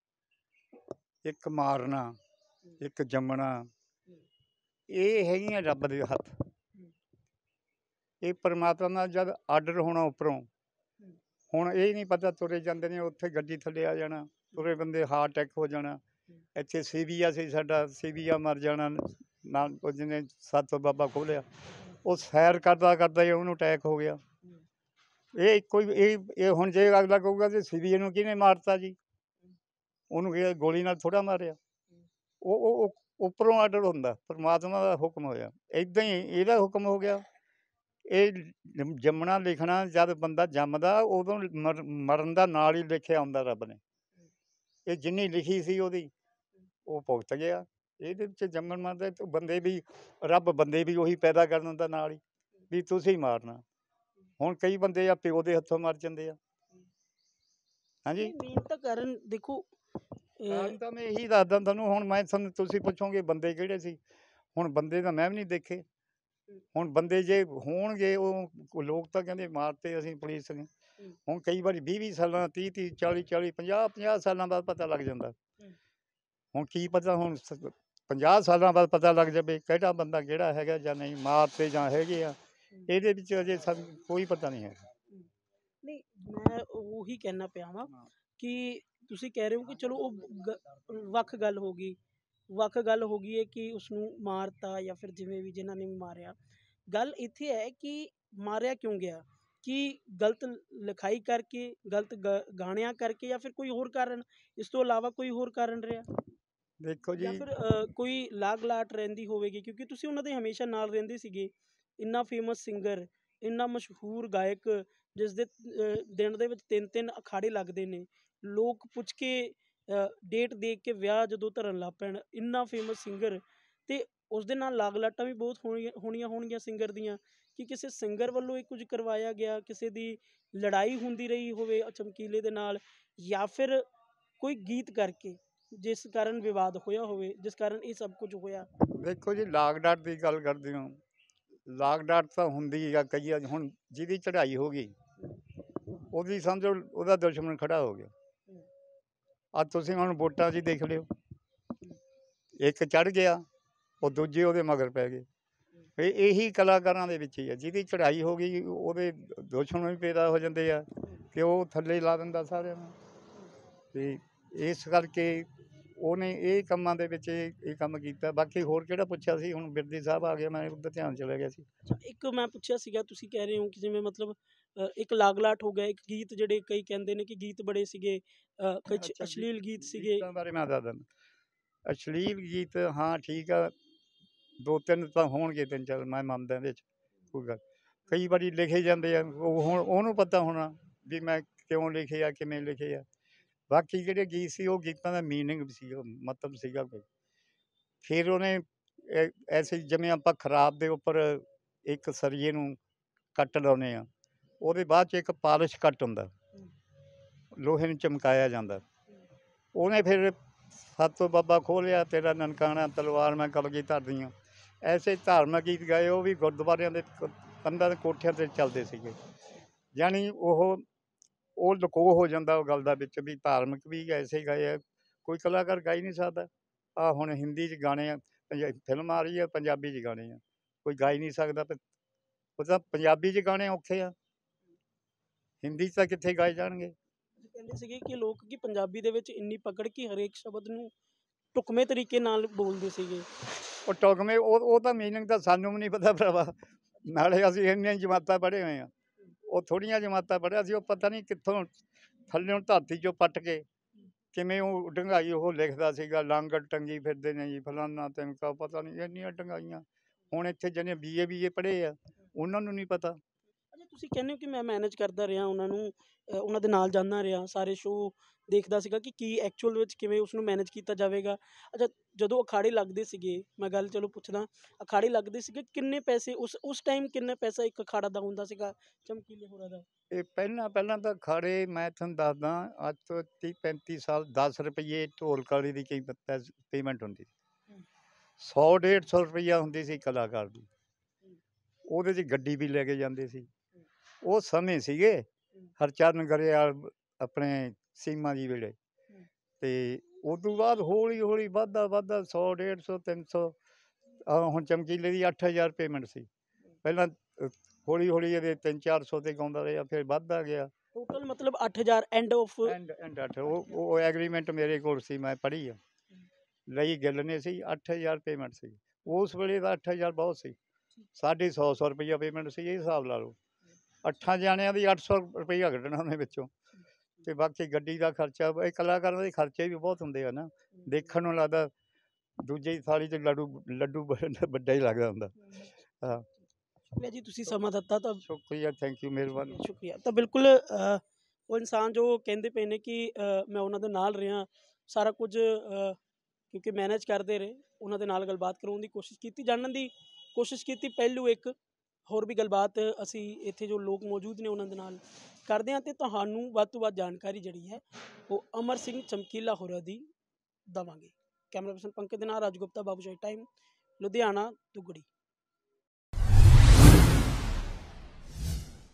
ਇੱਕ ਮਾਰਨਾ, ਇੱਕ ਜੰਮਣਾ, ਇਹ ਹੈਗੀਆਂ ਰੱਬ ਦੇ ਹੱਥ। ਇਹ ਪਰਮਾਤਮਾ ਦਾ ਜਦ ਆਰਡਰ ਹੋਣਾ ਉੱਪਰੋਂ। ਹੁਣ ਇਹ ਨਹੀਂ ਪਤਾ, ਤੁਰੇ ਜਾਂਦੇ ਨੇ ਉੱਥੇ ਗੱਡੀ ਥੱਲੇ ਆ ਜਾਣਾ, ਤੁਰੇ ਬੰਦੇ ਹਾਰਟ ਅਟੈਕ ਹੋ ਜਾਣਾ। ਇੱਥੇ ਸੀਬੀਆ ਸੀ ਸਾਡਾ, ਸੀਬੀਆ ਮਰ ਜਾਣਾ ਨਾ, ਜਿਹਨੇ ਸਾਤੋਂ ਬਾਬਾ ਖੋਲ੍ਹਿਆ, ਉਹ ਸੈਰ ਕਰਦਾ ਕਰਦਾ ਹੀ ਉਹਨੂੰ ਅਟੈਕ ਹੋ ਗਿਆ। ਇਹ ਇੱਕੋ ਹੀ, ਇਹ ਹੁਣ ਜੇ ਅਗਲਾ ਕਹੂਗਾ ਕਿ ਸੀਬੀਆ ਨੂੰ ਕਿਹਨੇ ਮਾਰਤਾ ਜੀ, ਉਹਨੂੰ ਗੋਲੀ ਨਾਲ ਥੋੜ੍ਹਾ ਮਾਰਿਆ। ਉਹ ਉੱਪਰੋਂ ਆਰਡਰ ਹੁੰਦਾ, ਪਰਮਾਤਮਾ ਦਾ ਹੁਕਮ ਹੋਇਆ। ਇੱਦਾਂ ਹੀ ਇਹਦਾ ਹੁਕਮ ਹੋ ਗਿਆ। ਇਹ ਜੰਮਣਾ ਲਿਖਣਾ, ਜਦ ਬੰਦਾ ਜੰਮਦਾ ਉਦੋਂ ਮਰਨ ਦਾ ਨਾਲ ਹੀ ਲਿਖਿਆ ਹੁੰਦਾ ਰੱਬ ਨੇ। ਇਹ ਜਿੰਨੀ ਲਿਖੀ ਸੀ ਉਹਦੀ ਉਹ ਭੁਗਤ ਗਿਆ। ਇਹਦੇ ਵਿੱਚ ਜੰਮਣ ਮਰਦੇ ਬੰਦੇ ਵੀ, ਰੱਬ ਬੰਦੇ ਵੀ ਉਹੀ ਪੈਦਾ ਕਰ ਦਿੰਦਾ ਨਾਲ ਹੀ, ਵੀ ਤੁਸੀਂ ਮਾਰਨਾ। ਹੁਣ ਕਈ ਬੰਦੇ ਆ ਪਿਓ ਦੇ ਹੱਥੋਂ ਮਰ ਜਾਂਦੇ ਆ। ਹਾਂਜੀ, ਮੇਨ ਤਾਂ ਕਾਰਨ ਦੇਖੋ, ਕਾਰਨ ਤਾਂ ਮੈਂ ਇਹੀ ਦੱਸਦਾ ਤੁਹਾਨੂੰ। ਹੁਣ ਤੁਸੀਂ ਪੁੱਛੋਗੇ ਬੰਦੇ ਕਿਹੜੇ ਸੀ, ਹੁਣ ਬੰਦੇ ਤਾਂ ਮੈਂ ਵੀ ਨਹੀਂ ਦੇਖੇ। ਹੁਣ ਬੰਦੇ ਜੇ ਹੋਣਗੇ, ਉਹ ਲੋਕ ਤਾਂ ਕਹਿੰਦੇ ਮਾਰਤੇ ਅਸੀਂ ਪੁਲਿਸ ਨੇ। ਹੁਣ ਕਈ ਵਾਰੀ 20 ਸਾਲਾਂ, 30 40 50 ਸਾਲਾਂ ਬਾਅਦ ਪਤਾ ਲੱਗ ਜਾਂਦਾ। ਹੁਣ ਕੀ ਪਤਾ, ਹੁਣ 50 ਸਾਲਾਂ ਬਾਅਦ ਪਤਾ ਲੱਗ ਜਾਵੇ ਕਿਹੜਾ ਬੰਦਾ ਕਿਹੜਾ ਹੈਗਾ ਜਾਂ ਨਹੀਂ, ਮਾਰਤੇ ਜਾਂ ਹੈਗੇ ਆ। ਇਹਦੇ ਵਿੱਚ ਅਜੇ ਸਾਨੂੰ ਕੋਈ ਪਤਾ ਨਹੀਂ ਹੈ। ਨਹੀਂ, ਮੈਂ ਉਹੀ ਕਹਿਣਾ ਪਿਆ ਵਾਂ ਕਿ ਤੁਸੀਂ ਕਹਿ ਰਹੇ ਹੋ ਕਿ ਚਲੋ ਉਹ ਵੱਖ ਗੱਲ ਹੋ ਗਈ, ਹੈ ਕਿ ਉਸਨੂੰ ਮਾਰਤਾ ਜਾਂ ਫਿਰ ਜਿਵੇਂ ਵੀ ਜਿਨ੍ਹਾਂ ਨੇ ਵੀ ਮਾਰਿਆ। ਗੱਲ ਇੱਥੇ ਹੈ ਕਿ ਮਾਰਿਆ ਕਿਉਂ ਗਿਆ? ਕਿ ਗਲਤ ਲਿਖਾਈ ਕਰਕੇ, ਗਲਤ ਗਾਣਿਆਂ ਕਰਕੇ, ਜਾਂ ਫਿਰ ਕੋਈ ਹੋਰ ਕਾਰਨ, ਇਸ ਤੋਂ ਇਲਾਵਾ ਕੋਈ ਹੋਰ ਕਾਰਨ ਰਿਹਾ? ਦੇਖੋ ਜਾਂ ਜੀ, ਫਿਰ ਕੋਈ ਲਾਗ ਲਾਟ ਰਹਿੰਦੀ ਹੋਵੇਗੀ, ਕਿਉਂਕਿ ਤੁਸੀਂ ਉਹਨਾਂ ਦੇ ਹਮੇਸ਼ਾ ਨਾਲ ਰਹਿੰਦੇ ਸੀਗੇ। ਇੰਨਾ ਫੇਮਸ ਸਿੰਗਰ, ਇੰਨਾ ਮਸ਼ਹੂਰ ਗਾਇਕ, ਜਿਸ ਦੇ ਦਿਨ ਦੇ ਵਿੱਚ 3 ਅਖਾੜੇ ਲੱਗਦੇ ਨੇ। ਲੋਕ ਪੁੱਛ ਕੇ ਡੇਟ ਦੇਖ ਕੇ ਵਿਆਹ ਜਦੋਂ ਧਰਨ ਲੱਗ ਪੈਣ, ਇੰਨਾ ਫੇਮਸ ਸਿੰਗਰ, ਤੇ ਉਸ ਦੇ ਨਾਲ ਲਾਗ ਲਾਟਾਂ ਵੀ ਬਹੁਤ ਹੋਣੀਆਂ ਹੋਣਗੀਆਂ ਸਿੰਗਰ ਦੀਆਂ, ਕਿ ਕਿਸੇ ਸਿੰਗਰ ਵੱਲੋਂ ਇਹ ਕੁਝ ਕਰਵਾਇਆ ਗਿਆ, ਕਿਸੇ ਦੀ ਲੜਾਈ ਹੁੰਦੀ ਰਹੀ ਹੋਵੇ ਚਮਕੀਲੇ ਦੇ ਨਾਲ, ਜਾਂ ਫਿਰ ਕੋਈ ਗੀਤ ਕਰਕੇ ਜਿਸ ਕਾਰਨ ਵਿਵਾਦ ਹੋਇਆ ਹੋਵੇ, ਜਿਸ ਕਾਰਨ ਇਹ ਸਭ ਕੁਝ ਹੋਇਆ। ਦੇਖੋ ਜੀ, ਲਾਗ ਡਾਟ ਦੀ ਗੱਲ ਕਰਦੇ ਹੋ, ਲਾਗ ਡਾਟ ਤਾਂ ਹੁੰਦੀ ਆ ਕਈ ਵਾਰ। ਹੁਣ ਜਿਹਦੀ ਚੜ੍ਹਾਈ ਹੋ ਗਈ ਉਹਦੀ ਸਮਝੋ ਉਹਦਾ ਦੁਸ਼ਮਣ ਖੜਾ ਹੋ ਗਿਆ। ਅੱਜ ਤੁਸੀਂ ਹੁਣ ਵੋਟਾਂ 'ਚ ਹੀ ਦੇਖ ਲਿਓ, ਇੱਕ ਚੜ੍ਹ ਗਿਆ, ਉਹ ਦੂਜੇ ਉਹਦੇ ਮਗਰ ਪੈ ਗਏ। ਇਹੀ ਕਲਾਕਾਰਾਂ ਦੇ ਵਿੱਚ ਹੀ ਆ, ਜਿਹਦੀ ਚੜ੍ਹਾਈ ਹੋ ਗਈ ਉਹਦੇ ਦੁਸ਼ਮਣ ਵੀ ਪੈਦਾ ਹੋ ਜਾਂਦੇ ਆ, ਕਿ ਉਹ ਥੱਲੇ ਲਾ ਦਿੰਦਾ ਸਾਰਿਆਂ ਨੂੰ। ਅਤੇ ਇਸ ਕਰਕੇ ਉਹਨੇ ਇਹ ਕੰਮਾਂ ਦੇ ਵਿੱਚ ਇਹ ਕੰਮ ਕੀਤਾ। ਬਾਕੀ ਹੋਰ ਕਿਹੜਾ ਪੁੱਛਿਆ ਸੀ? ਹੁਣ ਬਿਰਦੀ ਸਾਹਿਬ ਆ ਗਿਆ, ਮੈਂ ਉੱਧਰ ਧਿਆਨ ਚਲਾ ਗਿਆ ਸੀ। ਅੱਛਾ, ਇੱਕ ਮੈਂ ਪੁੱਛਿਆ ਸੀਗਾ, ਤੁਸੀਂ ਕਹਿ ਰਹੇ ਹੋ ਕਿ ਜਿਵੇਂ ਮਤਲਬ ਇੱਕ ਲਾਗ ਲਾਟ ਹੋ ਗਿਆ, ਇੱਕ ਗੀਤ ਜਿਹੜੇ ਕਈ ਕਹਿੰਦੇ ਨੇ ਕਿ ਗੀਤ ਬੜੇ ਸੀਗੇ, ਕੁਛ ਅਸ਼ਲੀਲ ਗੀਤ ਸੀਗੇ। ਗੀਤਾਂ ਬਾਰੇ ਮੈਂ ਦੱਸ ਦਿੰਦਾ। ਅਸ਼ਲੀਲ ਗੀਤ, ਹਾਂ ਠੀਕ ਆ, 2-3 ਤਾਂ ਹੋਣਗੇ, 3-4 ਮੈਂ ਮੰਨਦਾ ਇਹਦੇ 'ਚ ਕੋਈ ਗੱਲ। ਕਈ ਵਾਰੀ ਲਿਖੇ ਜਾਂਦੇ ਆ, ਉਹ ਹੁਣ ਉਹਨੂੰ ਪਤਾ ਹੋਣਾ ਵੀ ਮੈਂ ਕਿਉਂ ਲਿਖੇ ਆ, ਕਿਵੇਂ ਲਿਖੇ ਆ। ਬਾਕੀ ਜਿਹੜੇ ਗੀਤ ਸੀ ਉਹ ਗੀਤਾਂ ਦਾ ਮੀਨਿੰਗ ਵੀ ਸੀਗਾ, ਮਤਲਬ ਸੀਗਾ ਕੋਈ। ਫਿਰ ਉਹਨੇ ਐਸੇ ਜਿਵੇਂ ਆਪਾਂ ਖਰਾਬ ਦੇ ਉੱਪਰ ਇੱਕ ਸਰੀਏ ਨੂੰ ਕੱਟ ਲਾਉਂਦੇ ਹਾਂ, ਉਹਦੇ ਬਾਅਦ 'ਚ ਇੱਕ ਪਾਲਿਸ਼ ਕੱਟ ਹੁੰਦਾ, ਲੋਹੇ ਨੂੰ ਚਮਕਾਇਆ ਜਾਂਦਾ। ਉਹਨੇ ਫਿਰ ਸਾਤੋਂ ਬਾਬਾ ਖੋਲ੍ਹਿਆ ਤੇਰਾ ਨਨਕਾਣਾ, ਤਲਵਾਰ ਮੈਂ ਕਲਗੀ ਧਰਦੀ ਹਾਂ। ਐਸੇ ਧਾਰਮਿਕ ਗੀਤ ਗਾਏ, ਉਹ ਵੀ ਗੁਰਦੁਆਰਿਆਂ ਦੇ ਕੰਧਾਂ ਦੇ ਕੋਠਿਆਂ 'ਤੇ ਚੱਲਦੇ ਸੀਗੇ। ਜਾਣੀ ਉਹ ਲੁਕੋ ਹੋ ਜਾਂਦਾ ਉਹ ਗੱਲ ਦਾ ਵਿੱਚ, ਵੀ ਧਾਰਮਿਕ ਵੀ ਐਸੇ ਗਾਏ ਆ, ਕੋਈ ਕਲਾਕਾਰ ਗਾ ਹੀ ਨਹੀਂ ਸਕਦਾ। ਆਹ ਹੁਣ ਹਿੰਦੀ 'ਚ ਗਾਣੇ ਆ, ਫਿਲਮ ਆ ਰਹੀ ਆ, ਪੰਜਾਬੀ 'ਚ ਗਾਣੇ ਆ, ਕੋਈ ਗਾ ਹੀ ਨਹੀਂ ਸਕਦਾ। ਉਹ ਤਾਂ ਪੰਜਾਬੀ 'ਚ ਗਾਣੇ ਔਖੇ ਆ, ਹਿੰਦੀ 'ਚ ਤਾਂ ਕਿੱਥੇ ਗਾਏ ਜਾਣਗੇ। ਕਹਿੰਦੇ ਸੀਗੇ ਕਿ ਲੋਕ ਕਿ ਪੰਜਾਬੀ ਦੇ ਵਿੱਚ ਇੰਨੀ ਪਕੜ ਕਿ ਹਰੇਕ ਸ਼ਬਦ ਨੂੰ ਢੁਕਵੇਂ ਤਰੀਕੇ ਨਾਲ ਬੋਲਦੇ ਸੀਗੇ। ਉਹ ਟੁਕਵੇਂ, ਉਹ ਤਾਂ ਮੀਨਿੰਗ ਤਾਂ ਸਾਨੂੰ ਵੀ ਨਹੀਂ ਪਤਾ ਭਰਾਵਾ। ਨਾਲੇ ਅਸੀਂ ਇੰਨੀਆਂ ਜਮਾਤਾਂ ਪੜ੍ਹੇ ਹੋਏ ਹਾਂ, ਉਹ ਥੋੜ੍ਹੀਆਂ ਜਮਾਤਾਂ ਪੜ੍ਹਿਆ ਸੀ। ਉਹ ਪਤਾ ਨਹੀਂ ਕਿੱਥੋਂ ਥੱਲਿਓਂ ਧਰਤੀ 'ਚੋਂ ਪੱਟ ਕੇ ਕਿਵੇਂ ਉਹ ਡੂੰਘਾਈ ਉਹ ਲਿਖਦਾ ਸੀਗਾ। ਲਾਂਗੜ ਟੰਗੀ ਫਿਰਦੇ ਨੇ ਜੀ, ਫਲਾਨਾ ਤਿਮਕਾ, ਪਤਾ ਨਹੀਂ ਇੰਨੀਆਂ ਡੂੰਘਾਈਆਂ। ਹੁਣ ਇੱਥੇ ਜਿਹਨੇ BA ਪੜ੍ਹੇ ਆ, ਉਹਨਾਂ ਨੂੰ ਨਹੀਂ ਪਤਾ। ਅੱਛਾ, ਤੁਸੀਂ ਕਹਿੰਦੇ ਹੋ ਕਿ ਮੈਂ ਮੈਨੇਜ ਕਰਦਾ ਰਿਹਾ ਉਹਨਾਂ ਨੂੰ, ਉਹਨਾਂ ਦੇ ਨਾਲ ਜਾਂਦਾ ਰਿਹਾ, ਸਾਰੇ ਸ਼ੋਅ ਦੇਖਦਾ ਸੀਗਾ ਕਿ ਕੀ ਐਕਚੁਅਲ ਵਿੱਚ ਕਿਵੇਂ ਉਸਨੂੰ ਮੈਨੇਜ ਕੀਤਾ ਜਾਵੇਗਾ। ਅੱਛਾ, ਜਦੋਂ ਅਖਾੜੇ ਲੱਗਦੇ ਸੀਗੇ, ਮੈਂ ਗੱਲ ਚਲੋ ਪੁੱਛਦਾ, ਅਖਾੜੇ ਲੱਗਦੇ ਸੀਗੇ, ਕਿੰਨੇ ਪੈਸੇ ਉਸ ਟਾਈਮ ਕਿੰਨਾ ਪੈਸਾ ਇੱਕ ਅਖਾੜਾ ਦਾ ਹੁੰਦਾ ਸੀਗਾ ਚਮਕੀਲੇ ਹੋਰਾਂ ਦਾ? ਇਹ ਪਹਿਲਾਂ ਤਾਂ ਅਖਾੜੇ, ਮੈਂ ਤੁਹਾਨੂੰ ਦੱਸਦਾ, ਅੱਜ ਤੋਂ 30-35 ਸਾਲ 10 ਰੁਪਈਏ ਢੋਲ ਕਾਲੀ ਦੀ ਪੇਮੈਂਟ ਹੁੰਦੀ ਸੀ। 100-150 ਰੁਪਈਆ ਹੁੰਦੀ ਸੀ ਕਲਾਕਾਰ ਦੀ। ਉਹਦੇ 'ਚ ਗੱਡੀ ਵੀ ਲੈ ਕੇ ਜਾਂਦੇ ਸੀ। ਉਹ ਸਮੇਂ ਸੀਗੇ ਹਰਚਰਨ ਗਰੇਵਾਲ, ਆਪਣੇ ਸੀਮਾ ਜੀ ਵੇਲੇ। ਅਤੇ ਉਦੋਂ ਬਾਅਦ ਹੌਲੀ ਹੌਲੀ ਵੱਧਦਾ 100-150, 300। ਹੁਣ ਚਮਕੀਲੇ ਦੀ 8000 ਪੇਮੈਂਟ ਸੀ ਪਹਿਲਾਂ। ਹੌਲੀ ਹੌਲੀ ਇਹਦੇ 300-400 'ਤੇ ਗਾਉਂਦਾ ਰਿਹਾ, ਫਿਰ ਵੱਧਦਾ ਗਿਆ। ਟੋਟਲ ਮਤਲਬ 8000 ਐਂਡ ਆਫ? ਐਂਡ 8। ਉਹ ਐਗਰੀਮੈਂਟ ਮੇਰੇ ਕੋਲ ਸੀ, ਮੈਂ ਪੜ੍ਹੀ ਆ, ਲਈ ਗਿੱਲ ਨੇ ਸੀ। 8000 ਪੇਮੈਂਟ ਸੀ ਉਸ ਵੇਲੇ ਦਾ। 8000 ਬਹੁਤ ਸੀ। 150 ਰੁਪਈਆ ਪੇਮੈਂਟ ਸੀ, ਇਹ ਹਿਸਾਬ ਲਾ ਲਓ। 8 ਜਣਿਆਂ ਦੀ 800 ਰੁਪਈਆ ਕੱਢਣਾ ਉਹਨੇ ਵਿੱਚੋਂ, ਅਤੇ ਬਾਕੀ ਗੱਡੀ ਦਾ ਖਰਚਾ। ਇਹ ਕਲਾਕਾਰਾਂ ਦੇ ਖਰਚੇ ਵੀ ਬਹੁਤ ਹੁੰਦੇ ਆ ਨਾ, ਦੇਖਣ ਨੂੰ ਲੱਗਦਾ ਦੂਜੇ ਥਾਲੀ 'ਚ ਲੱਡੂ ਵੱਡਾ ਹੀ ਲੱਗਦਾ ਹੁੰਦਾ। ਹਾਂ, ਸ਼ੁਕਰੀਆ ਜੀ, ਤੁਸੀਂ ਸਮਾਂ ਦਿੱਤਾ ਤਾਂ। ਸ਼ੁਕਰੀਆ, ਥੈਂਕ ਯੂ, ਮਿਹਰਬਾਨੀ। ਸ਼ੁਕਰੀਆ। ਤਾਂ ਬਿਲਕੁਲ ਉਹ ਇਨਸਾਨ ਜੋ ਕਹਿੰਦੇ ਪਏ ਨੇ ਕਿ ਮੈਂ ਉਹਨਾਂ ਦੇ ਨਾਲ ਰਿਹਾ, ਸਾਰਾ ਕੁਝ ਕਿਉਂਕਿ ਮੈਨੇਜ ਕਰਦੇ ਰਹੇ, ਉਹਨਾਂ ਦੇ ਨਾਲ ਗੱਲਬਾਤ ਕਰਾਉਣ ਦੀ ਕੋਸ਼ਿਸ਼ ਕੀਤੀ, ਜਾਣਨ ਦੀ ਕੋਸ਼ਿਸ਼ ਕੀਤੀ। ਪਹਿਲੂ ਇੱਕ ਹੋਰ ਵੀ ਗੱਲਬਾਤ ਅਸੀਂ ਇੱਥੇ ਜੋ ਲੋਕ ਮੌਜੂਦ ਨੇ ਉਹਨਾਂ ਦੇ ਨਾਲ ਕਰਦੇ ਹਾਂ, ਅਤੇ ਤੁਹਾਨੂੰ ਵੱਧ ਤੋਂ ਵੱਧ ਜਾਣਕਾਰੀ ਜਿਹੜੀ ਹੈ ਉਹ ਅਮਰ ਸਿੰਘ ਚਮਕੀਲਾ ਹੋਰਾਂ ਦੀ ਦੇਵਾਂਗੇ। ਕੈਮਰਾ ਪਰਸਨ ਪੰਕਜ ਦੇ ਨਾਲ ਰਾਜ ਗੁਪਤਾ, ਬਾਬੂਸ਼ਾਹੀ ਟਾਈਮ, ਲੁਧਿਆਣਾ, ਦੁੱਗੜੀ।